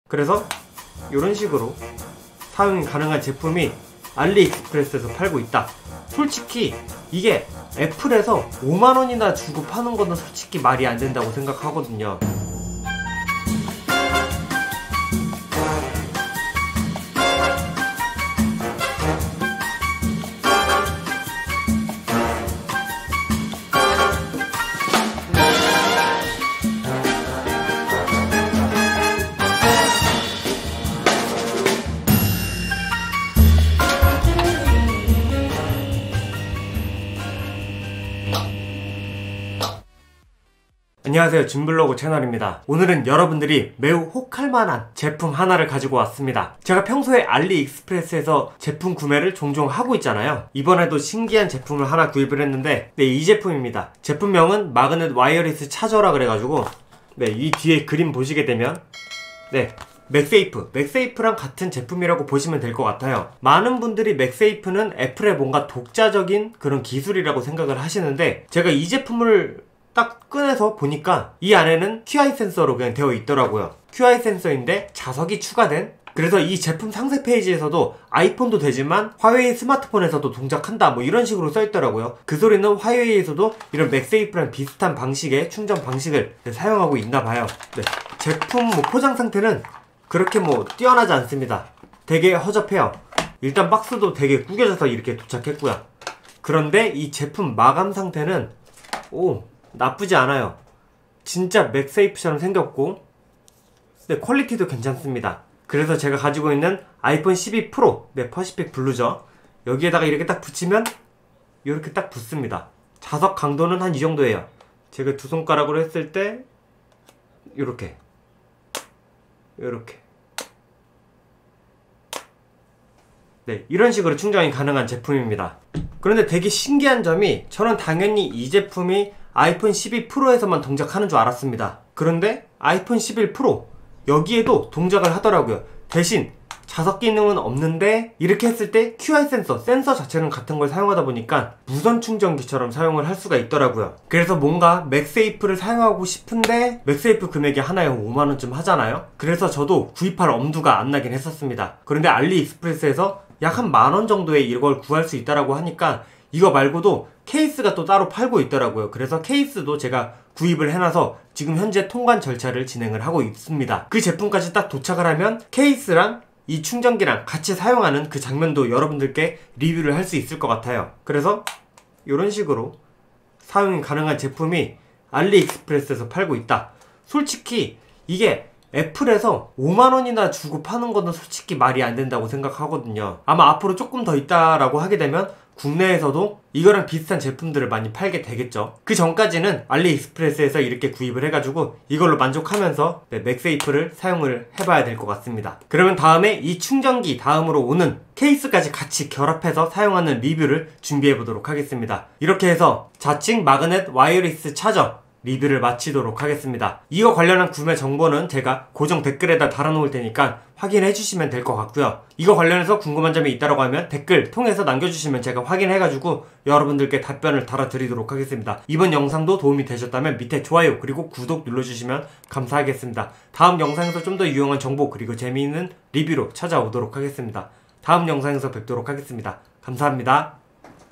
그래서 이런 식으로 사용이 가능한 제품이 알리익스프레스에서 팔고 있다. 솔직히 이게 애플에서 5만원이나 주고 파는 거는 솔직히 말이 안 된다고 생각하거든요. 안녕하세요, 준블로그 채널입니다. 오늘은 여러분들이 매우 혹할만한 제품 하나를 가지고 왔습니다. 제가 평소에 알리익스프레스에서 제품 구매를 종종 하고 있잖아요. 이번에도 신기한 제품을 하나 구입을 했는데 이 제품입니다. 제품명은 마그넷 와이어리스 차저라 그래가지고 이 뒤에 그림 보시게 되면 맥세이프랑 같은 제품이라고 보시면 될 것 같아요. 많은 분들이 맥세이프는 애플의 뭔가 독자적인 그런 기술이라고 생각을 하시는데, 제가 이 제품을 딱 꺼내서 보니까 이 안에는 QI 센서로 그냥 되어 있더라고요. QI 센서인데 자석이 추가된, 그래서 이 제품 상세 페이지에서도 아이폰도 되지만 화웨이 스마트폰에서도 동작한다 뭐 이런 식으로 써있더라고요. 그 소리는 화웨이에서도 이런 맥세이프랑 비슷한 방식의 충전 방식을 사용하고 있나봐요. 제품 포장 상태는 그렇게 뛰어나지 않습니다. 되게 허접해요. 일단 박스도 되게 구겨져서 이렇게 도착했고요. 그런데 이 제품 마감 상태는 나쁘지 않아요. 진짜 맥세이프처럼 생겼고 퀄리티도 괜찮습니다. 그래서 제가 가지고 있는 아이폰 12 프로 퍼시픽 블루죠. 여기에다가 이렇게 딱 붙이면 이렇게 딱 붙습니다. 자석 강도는 한 이 정도예요. 제가 두 손가락으로 했을 때 이렇게 이런 식으로 충전이 가능한 제품입니다. 그런데 되게 신기한 점이, 저는 당연히 이 제품이 아이폰 12 프로에서만 동작하는 줄 알았습니다. 그런데 아이폰 11 프로 여기에도 동작을 하더라고요. 대신 자석 기능은 없는데 이렇게 했을 때 QI 센서 자체는 같은 걸 사용하다 보니까 무선 충전기처럼 사용을 할 수가 있더라고요. 그래서 뭔가 맥세이프를 사용하고 싶은데 맥세이프 금액이 하나에 5만원쯤 하잖아요. 그래서 저도 구입할 엄두가 안 나긴 했었습니다. 그런데 알리익스프레스에서 약 한 만원 정도에 이걸 구할 수 있다라고 하니까 이거 말고도 케이스가 또 따로 팔고 있더라고요. 그래서 케이스도 제가 구입을 해놔서 지금 현재 통관 절차를 진행을 하고 있습니다. 그 제품까지 딱 도착을 하면 케이스랑 이 충전기랑 같이 사용하는 그 장면도 여러분들께 리뷰를 할 수 있을 것 같아요. 그래서 이런 식으로 사용이 가능한 제품이 알리익스프레스에서 팔고 있다. 솔직히 이게 애플에서 5만원이나 주고 파는 거는 솔직히 말이 안 된다고 생각하거든요. 아마 앞으로 조금 더 있다라고 하게 되면 국내에서도 이거랑 비슷한 제품들을 많이 팔게 되겠죠. 그 전까지는 알리익스프레스에서 이렇게 구입을 해가지고 이걸로 만족하면서 맥세이프를 사용을 해봐야 될 것 같습니다. 그러면 다음에 이 충전기 다음으로 오는 케이스까지 같이 결합해서 사용하는 리뷰를 준비해 보도록 하겠습니다. 이렇게 해서 자칭 마그넷 와이어리스 차저 리뷰를 마치도록 하겠습니다. 이거 관련한 구매 정보는 제가 고정 댓글에다 달아놓을 테니까 확인해 주시면 될 것 같고요. 이거 관련해서 궁금한 점이 있다고 하면 댓글 통해서 남겨주시면 제가 확인해가지고 여러분들께 답변을 달아드리도록 하겠습니다. 이번 영상도 도움이 되셨다면 밑에 좋아요 그리고 구독 눌러주시면 감사하겠습니다. 다음 영상에서 좀 더 유용한 정보 그리고 재미있는 리뷰로 찾아오도록 하겠습니다. 다음 영상에서 뵙도록 하겠습니다. 감사합니다.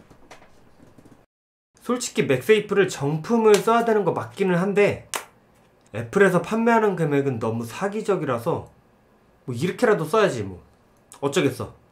솔직히 맥세이프를 정품을 써야 되는 거 맞기는 한데 애플에서 판매하는 금액은 너무 사기적이라서 이렇게라도 써야지 어쩌겠어.